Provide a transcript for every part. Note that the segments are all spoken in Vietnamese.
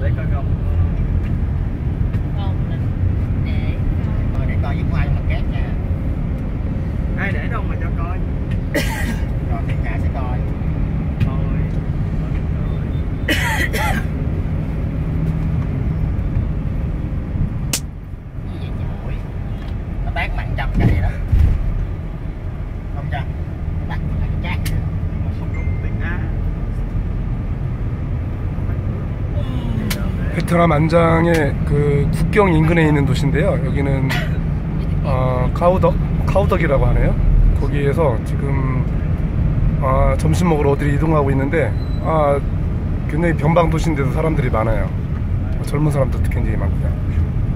Để coi không. Không nè. Để coi với ai mà két nha. Ai để đâu mà cho coi. Rồi thì nhà sẽ coi. Thôi. Gì vậy chị mũi? Nó tát mặn trăm cây đó. Không cho. Nó tát lại cái chát kìa. Mà không có một tiếng Á. 베트남 안장의 그 국경 인근에 있는 도시인데요. 여기는 카오덕이라고 하네요. 거기에서 지금 점심 먹으러 어디를 이동하고 있는데 굉장히 변방 도시인데도 사람들이 많아요. 젊은 사람들도 굉장히 많고요.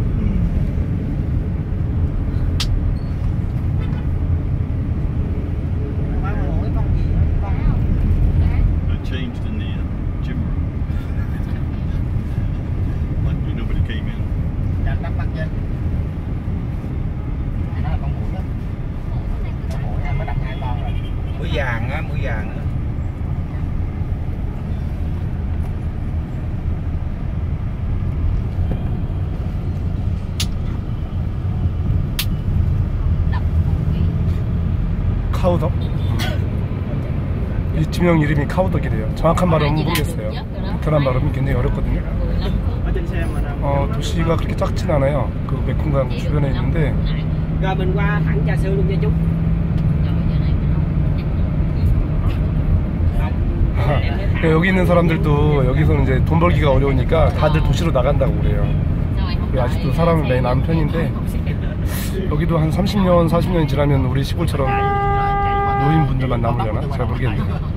Changed in the gym room. Like nobody came in. Đang đắp bắt trên. Nó là con mũi đó. Con mũi anh mới đặt 2 con rồi. Mũi vàng á, mũi vàng á. 카오덕? 이 지명 이름이 카오덕이래요. 정확한 발음은 모르겠어요. 베트남 발음이 굉장히 어렵거든요. Ở trên xe mà đâu. 도시가 그렇게 작진 않아요. 그 메콩강 주변에 있는데 Rồi mình qua thẳng trà sữa luôn cho chú. 여기 있는 사람들도 여기서는 이제 돈 벌기가 어려우니까 다들 도시로 나간다고 그래요. 아직도 사람은 많이 남은 편인데 여기도 한 30년, 40년이 지나면 우리 시골처럼 노인분들만 남으려나? 잘 모르겠는데.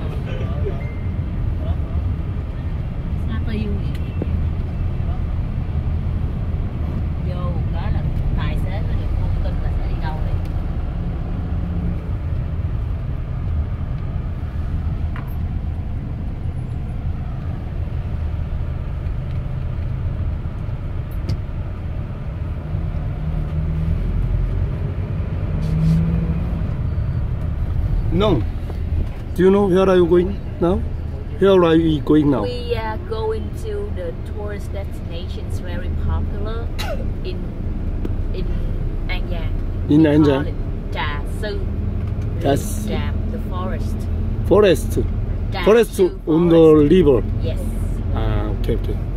No. Do you know where are you going now? Where are you going now? We are going to the tourist destinations very popular in An Giang. In We An call Giang? it Trà Sư. Yes. The forest. Forest. Trà Forest Sư on the river. Yes. 오케이.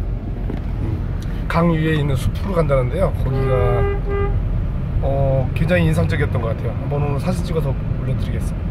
강 위에 있는 숲으로 간다는데요. 거기가 굉장히 인상적이었던 것 같아요. 한번 오늘 사진 찍어서 올려드리겠습니다.